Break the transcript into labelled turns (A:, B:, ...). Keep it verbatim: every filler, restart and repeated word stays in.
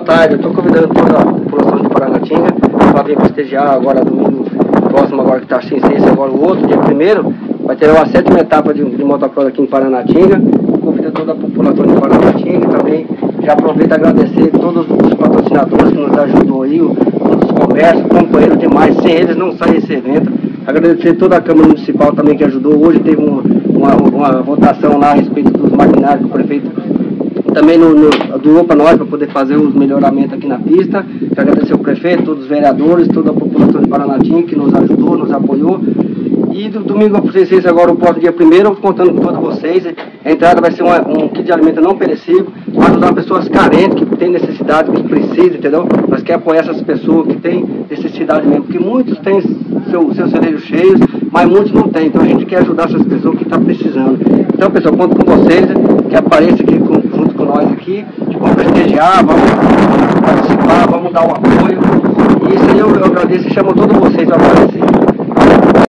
A: tarde, eu estou convidando toda a população de Paranatinga para vir prestigiar agora domingo próximo, agora que está sem sexta, agora o outro, dia primeiro, vai ter uma sétima etapa de, de motocross aqui em Paranatinga. Convido toda a população de Paranatinga e também já aproveito a agradecer todos os patrocinadores que nos ajudou aí, todos os comércios, companheiros demais, sem eles não sai esse evento. Agradecer toda a Câmara Municipal também que ajudou. Hoje teve uma, uma, uma votação lá a respeito dos maquinários que o prefeito também no, no, doou para nós para poder fazer os melhoramentos aqui na pista. Quero agradecer o prefeito, todos os vereadores, toda a população de Paranatinga que nos ajudou, nos apoiou. E do domingo para vocês agora o próximo dia primeiro, contando com todos vocês. A entrada vai ser uma, um kit de alimento não perecível, para ajudar pessoas carentes, que têm necessidade, que precisam, entendeu? Nós queremos apoiar essas pessoas que têm necessidade mesmo, porque muitos têm seu, seus celeiros cheios, mas muitos não têm. Então a gente quer ajudar essas pessoas que estão precisando. Então, pessoal, conto com vocês, que apareça aqui com, junto com nós aqui, vamos prestigiar, vamos participar, vamos dar o apoio. E isso aí eu, eu agradeço e chamo todos vocês para aparecer.